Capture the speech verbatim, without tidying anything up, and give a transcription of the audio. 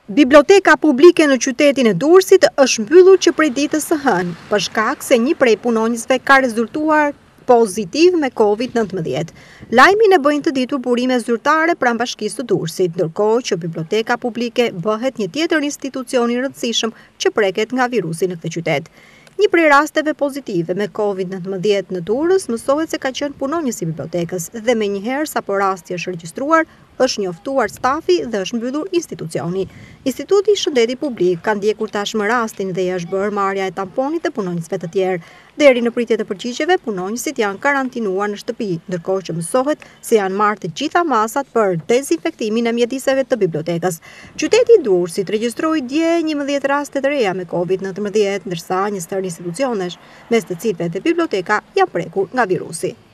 Biblioteka publike në qytetin e Durrësit është mbyllur që prej ditës së hënë, për shkak se një prej punonjësve ka rezultuar pozitiv me COVID nëntëmbëdhjetë. Lajmin e bëjnë të ditur burime zyrtare pranë bashkisë të Durrësit, ndërkohë që biblioteka publike bëhet një tjetër institucion i rëndësishëm që preket nga virusi në këtë qytet. Një prej rasteve pozitive me COVID nëntëmbëdhjetë në Durrës mësohet se ka qenë punonjës i bibliotekës dhe menjëherë sapo rasti është regjistruar, është njoftuar stafi dhe është mbyllur institucioni. Instituti i Shëndetit Publik ka ndjekur tashmë rastin dhe i është bërë marrja e tamponit të punonjësve të tjerë. Deri në pritje të përgjigjeve, punonjësit janë karantinuar në shtëpi, ndërkohë që mësohet se janë marrë të gjitha masat për dezinfektimin e mjediseve të bibliotekës. Qyteti i Durrësit regjistroi dje njëmbëdhjetë raste të reja me COVID nëntëmbëdhjetë, ndërsa një stër institucionesh, mes të cilëve dhe biblioteka, janë prekur nga virusi.